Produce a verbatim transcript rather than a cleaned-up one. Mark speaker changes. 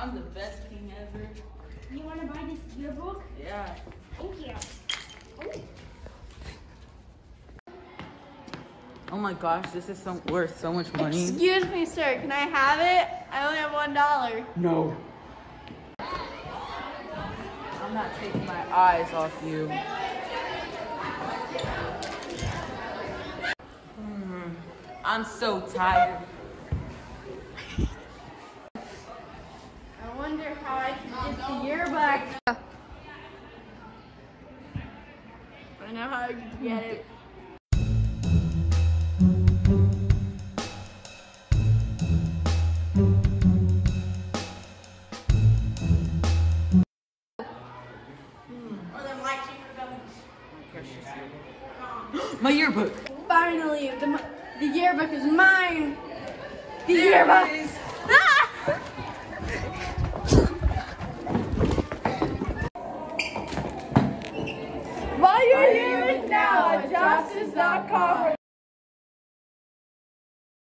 Speaker 1: I'm the best king ever.
Speaker 2: You want to buy this yearbook?
Speaker 1: Yeah.
Speaker 2: Thank you. Ooh.
Speaker 1: Oh my gosh, this is so worth so much money.
Speaker 3: Excuse me, sir. Can I have it? I only have one dollar.
Speaker 1: No. I'm not taking my eyes off you. Hmm. I'm so tired.
Speaker 3: I wonder how I can get the yearbook. I know how I can get it.
Speaker 1: My yearbook.
Speaker 3: Finally, the, the yearbook is mine. The yearbook. Ah! While you're here now at justice dot com.